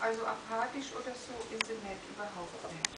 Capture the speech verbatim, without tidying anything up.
Also apathisch oder so ist sie nicht, überhaupt nicht.